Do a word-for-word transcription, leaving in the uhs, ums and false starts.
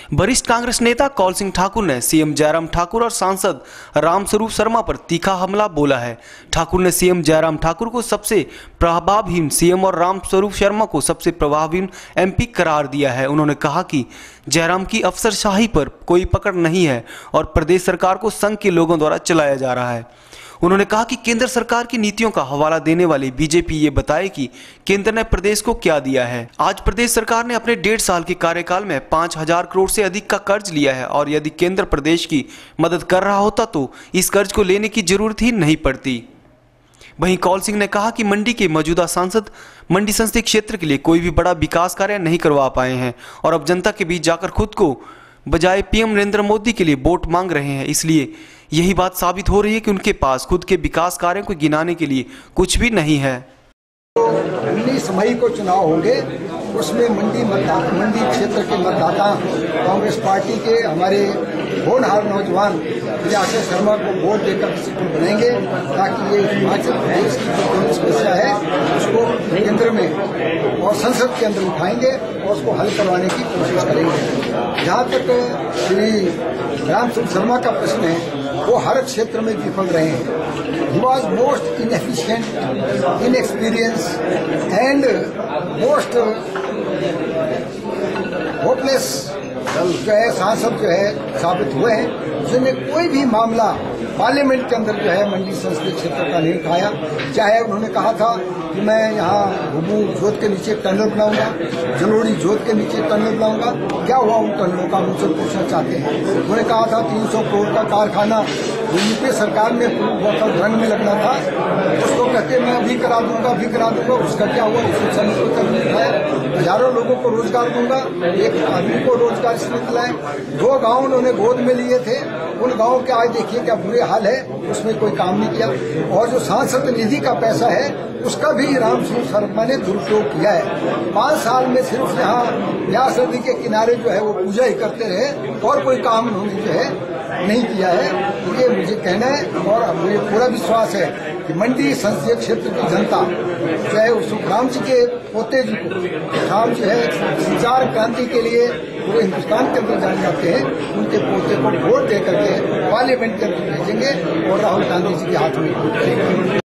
वरिष्ठ कांग्रेस नेता कौल सिंह ठाकुर ने सीएम जयराम ठाकुर और सांसद रामस्वरूप शर्मा पर तीखा हमला बोला है। ठाकुर ने सीएम जयराम ठाकुर को सबसे प्रभावहीन सीएम और रामस्वरूप शर्मा को सबसे प्रभावहीन एमपी करार दिया है। उन्होंने कहा कि जयराम की अफसरशाही पर कोई पकड़ नहीं है और प्रदेश सरकार को संघ के लोगों द्वारा चलाया जा रहा है। उन्होंने कहा कि केंद्र सरकार की नीतियों का हवाला देने वाली बीजेपी ये बताए कि केंद्र ने प्रदेश को क्या दिया है। आज प्रदेश सरकार ने अपने डेढ़ साल के कार्यकाल में पांच हजार करोड़ से अधिक का कर्ज लिया है और यदि केंद्र प्रदेश की मदद कर रहा होता तो इस कर्ज को लेने की जरूरत ही नहीं पड़ती। वहीं कौल सिंह ने कहा कि मंडी के मौजूदा सांसद मंडी संसदीय क्षेत्र के लिए कोई भी बड़ा विकास कार्य नहीं करवा पाए हैं और अब जनता के बीच जाकर खुद को बजाय पीएम नरेंद्र मोदी के लिए वोट मांग रहे हैं। इसलिए यही बात साबित हो रही है कि उनके पास खुद के विकास कार्यों को गिनाने के लिए कुछ भी नहीं है। उन्नीस मई को चुनाव होंगे, उसमें मंडी मतदाता मंडी क्षेत्र के मतदाता कांग्रेस पार्टी के हमारे होनहार नौजवान प्रियांशु शर्मा को वोट देकर सीएम बनाएंगे ताकि ये हिमाचल प्रदेश की जो समस्या है उसको केंद्र में और संसद के अंदर उठाएंगे और उसको हल करवाने की कोशिश करेंगे। जहाँ तक श्री रामस्वरूप शर्मा का प्रश्न है, वो हर क्षेत्र में विफल रहे हैं। He was most inefficient, inexperience and most hopeless जो है सांसद जो है साबित हुए हैं, जिन्हें कोई भी मामला पार्लियामेंट के अंदर जो है मंडी संसदीय क्षेत्र का नहीं उठाया। चाहे उन्होंने कहा था कि मैं यहाँ घुमू जोत के नीचे टनल बनाऊंगा, जलोड़ी जोत के नीचे टनल बनाऊंगा, क्या हुआ उन टनलों का, मुझसे पूछना चाहते हैं। उन्होंने कहा था तीन सौ करोड़ का कारखाना जो यूपीए सरकार ने रंग में लगना था, उसको कहते मैं अभी करा दूंगा अभी करा दूंगा, उसका क्या हुआ, उसको दिखाया। हजारों लोगों को रोजगार दूंगा, एक आदमी को रोजगार इसमें दिलाए। दो गांव उन्होंने गोद में लिए थे, उन गांवों के आज देखिए क्या बुरे हाल है, उसमें कोई काम नहीं किया। और जो सांसद निधि का पैसा है उसका भी रामस्वरूप शर्मा ने दुरुपयोग किया है। पांच साल में सिर्फ यहाँ ब्यास नदी के किनारे जो है वो पूजा ही करते रहे और कोई काम उन्होंने जो है नहीं किया है। ये मुझे कहना है और मुझे पूरा विश्वास है कि मंडी संसदीय क्षेत्र की जनता जो है सुखराम जी के पोते जी को, राम जो है संचार क्रांति के लिए पूरे हिंदुस्तान के अंदर जाने जाते हैं, उनके पोते को वोट दे करके पार्लियामेंट के अंदर भेजेंगे और राहुल गांधी जी के हाथ में वोट करेंगे।